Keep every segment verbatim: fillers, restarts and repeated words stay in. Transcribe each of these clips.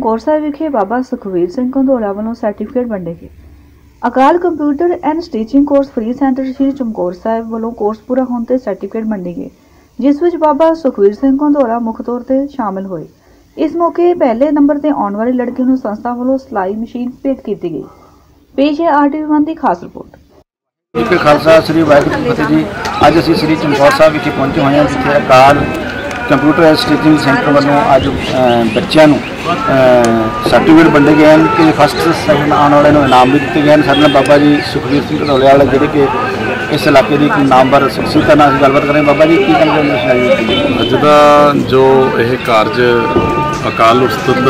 चमकौर साहिब विखे बाबा सुखवीर सिंह कंधोला वालों सर्टिफिकेट वंडे गए। Akal computer and stitching course free centre Shri Chamkaur Sahib वालों कोर्स पूरा होने ते सर्टिफिकेट वंडे गए, जिस विच बाबा सुखवीर सिंह कंधोला मुख तौर पर शामिल हुए। इस मौके पहले नंबर ते आने वाली लड़की नूं संस्था वालों सिलाई मशीन भेंट की गई। पेश है आर टी वी वन की खास रिपोर्ट। एक खालसा श्री वाहिगुरू जी फतेह जी। अज असीं श्री चमकौर साहिब विखे पहुंचे हुए हैं, जिथे अकाल कंप्यूटर एंड स्टिचिंग सेंटर वालों अज बच्चों सर्टिफिकेट वंडे गए हैं कि फस्ट सैकेंड आने वाले इनाम भी दिए गए हैं। सारे बाबा जी सुखवीर सिंह कंधोले वाले जोड़े कि इस इलाके की नामवर शख्सियत नाल असीं गलबात करें। बाबा जी की कहते अज का जो यह कारज Akal Ustad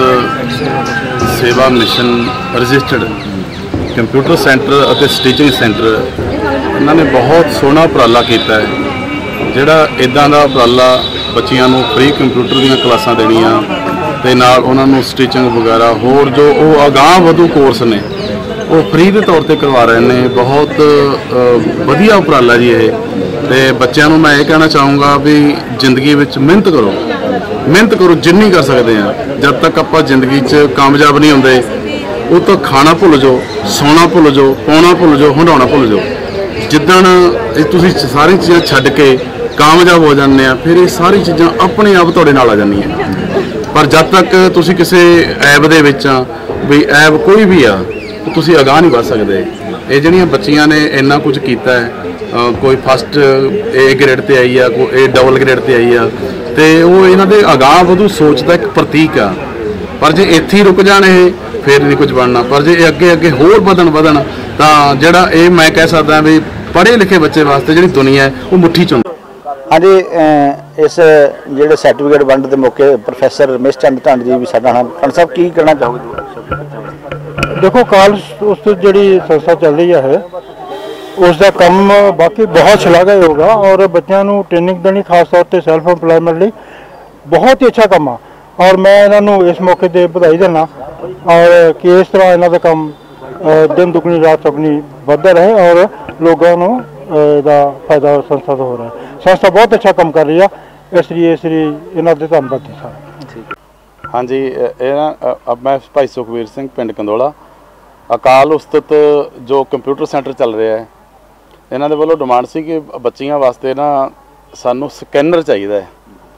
Seva mission registered computer centre और स्टिचिंग सेंटर इन्होंने बहुत सोहना उपराला किया है, जिहड़ा इदां दा उपराला बच्चियां नूं फ्री कंप्यूटर दीयां क्लासां देणियां ते नाल उन्हां नूं स्टिचिंग वगैरह होर जो वो अगाह वधू कोर्स ने वो फ्री के तौर पर करवा रहे हैं। बहुत वधिया उपराला जी ये। ते बच्चों नूं मैं ये कहना चाहूँगा भी जिंदगी विच मेहनत करो, मेहनत करो जिन्नी कर सकते हैं। जब तक आप जिंदगी च कामयाब नहीं होंदे वो तो खाना भुल जाओ, सोना भुल जाओ, पाउणा भुल जाओ, हंडाउणा भुल जाओ। जिद्दण तुसीं सारी चीज़ां छड्ड के कामयाब हो जाते हैं, फिर ये सारी चीज़ां अपने आप तुहाडे नाल आ जांदियां। पर जब तक तुसीं किसी ऐब दे विच भी ऐब कोई भी आ तुसीं अगाह नहीं बढ़ सकते। ये जिहड़ियां बच्चियां ने इन्ना कुछ कीता है, आ, कोई फस्ट ए ग्रेड ते आई आ, कोई ए डबल ग्रेड ते आई आ, ते वो इन्हां दे अगाह वधू सोच दा एक प्रतीक आ। पर जे इत्थे ही रुक जाने फिर नहीं कुछ बनना। पर जे अगे अगे होर वधन वधन तां जिहड़ा ये मैं कह सकदा भी पढ़े लिखे बच्चे वास्ते जिहड़ी दुनिया है वो मुट्ठी च हुंदी। हाँ जी, इस जिहड़े सर्टिफिकेट वंड के मौके प्रोफैसर रमेश चंद ढंड जी भी साडा नाल खंड साहब की कहना चाहोगे? देखो काल उस्ताद जिहड़ी संस्था चल रही है उसका काम बाकी बहुत शलाघा होगा और बच्चों को ट्रेनिंग देनी खास तौर पर सैल्फ एम्पलॉयमेंट लिए बहुत ही अच्छा काम आ। और मैं इन्होंने इस मौके पर बधाई देना और कि इस तरह इन्हों का काम दिन दुगनी रात चौगनी बढ़ता रहे और लोगों को फायदा संस्था तो हो रहा है। संस्था बहुत अच्छा काम कर रही है, इसलिए इसलिए इन्हों के धन्यवाद सर। हाँ जी, ये ना अब मैं भाई सुखवीर सिंह पिंड कंधोला अकाल उस्ताद जो कंप्यूटर सेंटर चल रहा है, इन्हों के वालों डिमांड सी कि बच्चियां वास्ते ना सानू स्कैनर चाहिए है।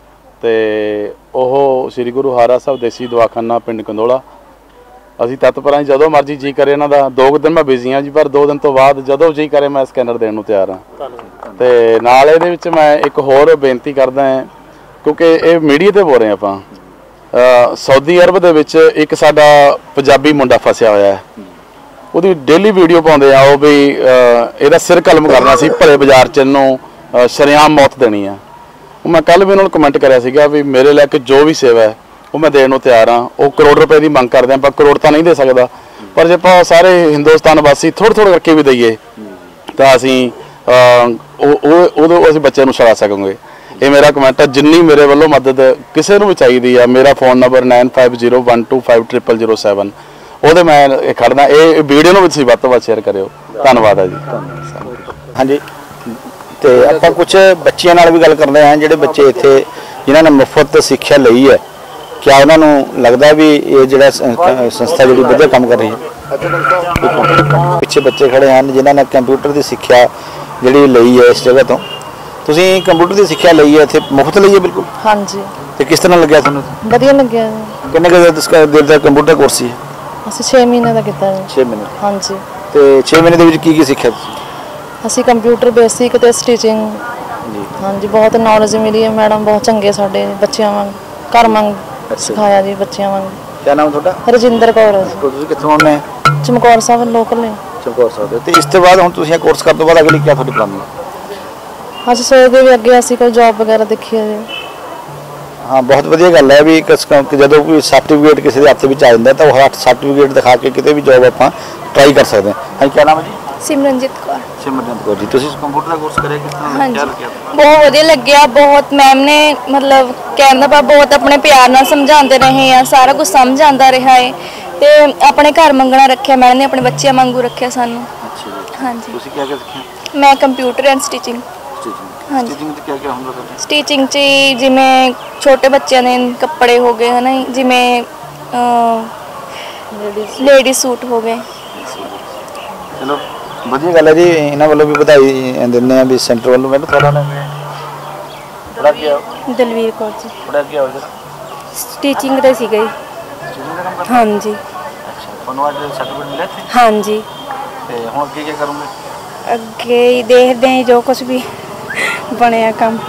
तो वह श्री गुरु हारा साहब देसी दवाखाना पिंड कंधोला असी तत्पर जो मर्जी जी करे इन्हों का। दो दिन मैं बिजी हाँ जी, पर दो दिन तो बाद जो जी करे मैं स्कैनर देने तैयार हाँ। तो नाल ये मैं एक होर बेनती करदा है, क्योंकि ये मीडिया पर बोल रहे हैं आप सऊदी अरब दे विच एक साडा पंजाबी मुंडा फसिया होया है, उसकी डेली वीडियो पाउंदे आ भी इहदा सिर कलम करना सी, भले बाजार च इहनूं शरेआम मौत देनी है। मैं कल भी उन्होंने कमेंट कराया सीगा भी मेरे लैके जो भी सेवा है वो मैं देने तैयार हाँ। वो करोड़ रुपए की मंग करते हैं, पर करोड़ तो नहीं दे सकता, पर जो आप सारे हिंदुस्तान वासी थोड़े थोड़े करके भी दईए तो असी उदों असीं बच्चों को छड़ा सकेंगे। ये मेरा कमेंट है। जिन्नी मेरे वालों मदद किसी भी चाहिए है, मेरा phone number nine five zero one two five triple zero seven वो मैं खड़ना। ये वीडियो में भी वध तो वध शेयर करो। धन्यवाद है जी। हाँ जी, तो आप कुछ बच्चियों नाल भी गल करते हैं जिहड़े बच्चे इत्थे जिन्होंने मुफ्त सिक्ख्या लई है, क्या उन्होंने लगता भी ये जो संस्था जी वधिया काम कर रही है? पिछे बच्चे खड़े हैं जिन्होंने कंप्यूटर की सिक्ख्या जी लई है इस जगह तो, तुसीं कंप्यूटर की सिक्ख्या लई है इत्थे मुफ्त लई है? बिल्कुल हाँ जी। तो किस तरह लग्या तुहानूं? वधिया लग्या। किन्ने क देर तक कंप्यूटर कोर्स है? असीं छे महीने का किया है। छे महीने? हाँ जी। तो छे महीने दे विच की की सिक्ख्या तुसीं? असीं कंप्यूटर बेसिक ते स्टिचिंग जी। हाँ जी, बहुत नॉलेज मिली है। मैडम बहुत चंगे साडे बच्चियां वांग घर वांग सिखाया जी बच्चियां वांग। क्या नाम तुहाडा? रजिंदर कौर है। तुसीं कित्थों आउंदे? चमकौर साहब लोकल ने। चमकौर साहब। ते इस तो बाद हुण तुसीं कोर्स करन तो बाद अगली क्या तुहाडी प्लानिंग? असीं सोचदे भी अगे असीं कोई जॉब वगैरह देखीए जी। हाँ, बहुत वधिया गल है भी जो कोई सर्टिफिकेट किसी के हत्थ में आ जाता तो वो सर्टिफिकेट दिखा के कितने भी जॉब आप ट्राई कर सकते हैं। हाँ, क्या नाम है जी? सिमरनजीत कौर। सिमरनजीत कौर जी, तुसीं कंप्यूटर का कोर्स करे किस तरह हाँ क्या जी, लग्या? बहुत वधिया लग्या। बहुत मैम ने मतलब कहना पा बहुत अपने प्यार नाल समझाते रहे हैं, सारा कुछ समझ आता रहा है। तो अपने घर मंगना रखा मैम ने, अपने बच्चों वांगू रखा सानू। अच्छा जी। हाँ जी। तुसीं क्या क्या सीखिया? मैं कंप्यूटर एंड स्टिचिंग। हाँ जी। स्टिचिंग क्या क्या हुंदा? स्टिचिंग च जिमें छोटे बच्चों ने कपड़े हो गए है ना, जिमें ਲੇਡੀ ਸੂਟ ਹੋ ਗਏ। ਚਲੋ ਵਧੀਆ ਗੱਲ ਹੈ ਜੀ, ਇਹਨਾਂ ਵੱਲੋਂ ਵੀ ਵਧਾਈ ਦਿੰਦੇ ਆ ਵੀ ਸੈਂਟਰ ਵੱਲੋਂ। ਮੈਨੂੰ ਤੁਹਾਡਾ ਨਾਮ ਪੜਾ ਗਿਆ ਦਲਵੀਰ ਕੌਰ ਜੀ। ਪੜਾ ਗਿਆ ਹੋ ਸਟੀਚਿੰਗ ਦਾ ਸੀਗਾ ਜੀ। ਹਾਂਜੀ। ਅੱਛਾ, ਤੁਹਾਨੂੰ ਅੱਜ ਸਰਟੀਫਿਕੇਟ ਮਿਲਿਆ ਸੀ? ਹਾਂਜੀ। ਤੇ ਹੁਣ ਅੱਗੇ ਕੀ ਕਰੋਗੇ? ਅੱਗੇ ਹੀ ਦੇਖਦੇ ਹਾਂ ਜੋ ਕੁਝ ਵੀ ਬਣਿਆ ਕੰਮ।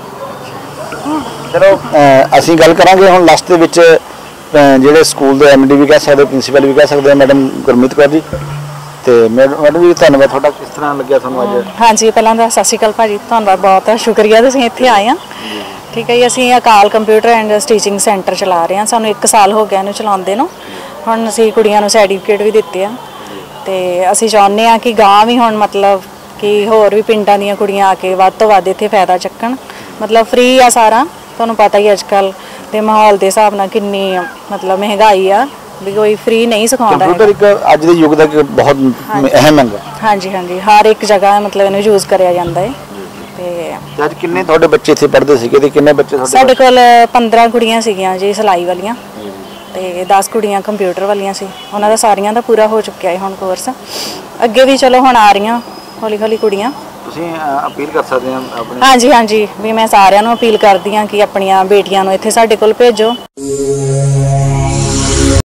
ਚਲੋ ਅਸੀਂ ਗੱਲ ਕਰਾਂਗੇ ਹੁਣ ਲਾਸਟ ਦੇ ਵਿੱਚ ਜਿਹੜੇ ਸਕੂਲ ਦੇ ਐਮਡੀ ਵੀ ਕਹਿ ਸਕਦੇ, ਪ੍ਰਿੰਸੀਪਲ ਵੀ ਕਹਿ ਸਕਦੇ, ਮੈਡਮ ਗੁਰਮੀਤ ਕੌਰ ਜੀ। ਤੇ ਮੈਡਮ ਜੀ ਧੰਨਵਾਦ ਤੁਹਾਡਾ, ਕਿਸ ਤਰ੍ਹਾਂ ਲੱਗਿਆ ਤੁਹਾਨੂੰ ਅੱਜ? ਹਾਂਜੀ, ਪਹਿਲਾਂ ਤਾਂ ਸਤਿ ਸ਼੍ਰੀ ਅਕਾਲ ਭਾਜੀ, ਧੰਨਵਾਦ, ਬਹੁਤ ਸ਼ੁਕਰੀਆ ਤੁਸੀਂ ਇੱਥੇ ਆਏ ਆ। ਠੀਕ ਹੈ ਜੀ, ਅਸੀਂ Akal computer and stitching centre ਚਲਾ ਰਹੇ ਹਾਂ, ਸਾਨੂੰ ਇੱਕ ਸਾਲ ਹੋ ਗਿਆ ਇਹਨੂੰ ਚਲਾਉਂਦੇ ਨੂੰ। ਹੁਣ ਅਸੀਂ ਕੁੜੀਆਂ ਨੂੰ ਸਰਟੀਫਿਕੇਟ ਵੀ ਦਿੱਤੇ ਆ ਤੇ ਅਸੀਂ ਚਾਹੁੰਦੇ ਹਾਂ ਕਿ ਗਾਂ ਵੀ ਹੁਣ ਮਤਲਬ ਕਿ ਹੋਰ ਵੀ ਪਿੰਡਾਂ ਦੀਆਂ ਕੁੜੀਆਂ ਆ ਕੇ ਵੱਧ ਤੋਂ ਵੱਧ ਇੱਥੇ ਫਾਇਦਾ ਚੱਕਣ। ਮਤਲਬ ਫ੍ਰੀ ਆ ਸਾਰਾ, ਤੁਹਾਨੂੰ ਪਤਾ ਹੀ ਅੱਜ ਕੱਲ੍ਹ ਦੇ ਮਾਹੌਲ ਦੇ ਹਿਸਾਬ ਨਾਲ ਕਿੰਨੀ ਮਤਲਬ ਮਹਿੰਗਾਈ ਆ, ਵੀ ਕੋਈ ਫ੍ਰੀ ਨਹੀਂ ਸਿਖਾਉਂਦਾ। ਕੰਪਿਊਟਰ ਇੱਕ ਅੱਜ ਦੇ ਯੁੱਗ ਦਾ ਬਹੁਤ ਅਹਿਮ ਹੈ। ਹਾਂਜੀ ਹਾਂਜੀ, ਹਰ ਇੱਕ ਜਗ੍ਹਾ ਮਤਲਬ ਇਹਨੂੰ ਯੂਜ਼ ਕਰਿਆ ਜਾਂਦਾ ਹੈ। ਤੇ ਅੱਜ ਕਿੰਨੇ ਤੁਹਾਡੇ ਬੱਚੇ ਇੱਥੇ ਪੜ੍ਹਦੇ ਸੀਗੇ ਤੇ ਕਿੰਨੇ ਬੱਚੇ ਤੁਹਾਡੇ? ਸਾਡੇ ਕੋਲ ਪੰਦਰਾਂ ਕੁੜੀਆਂ ਸੀਗੀਆਂ ਜੀ ਸਿਲਾਈ ਵਾਲੀਆਂ ਤੇ ਦਸ ਕੁੜੀਆਂ ਕੰਪਿਊਟਰ ਵਾਲੀਆਂ ਸੀ। ਉਹਨਾਂ ਦਾ ਸਾਰੀਆਂ ਦਾ ਪੂਰਾ ਹੋ ਚੁੱਕਿਆ ਹੈ ਹੁਣ ਕੋਰਸ। ਅੱਗੇ ਵੀ ਚਲੋ ਹੁਣ ਆ ਰਹੀਆਂ ਹੌਲੀ ਹੌਲੀ ਕੁੜੀਆਂ। ਤੁਸੀਂ ਅਪੀਲ ਕਰ ਸਕਦੇ ਆ ਆਪਣੇ? ਹਾਂਜੀ ਹਾਂਜੀ, ਵੀ ਮੈਂ ਸਾਰਿਆਂ ਨੂੰ ਅਪੀਲ ਕਰਦੀ ਹਾਂ ਕਿ ਆਪਣੀਆਂ ਬੇਟੀਆਂ ਨੂੰ ਇੱਥੇ ਸਾਡੇ ਕੋਲ ਭੇਜੋ।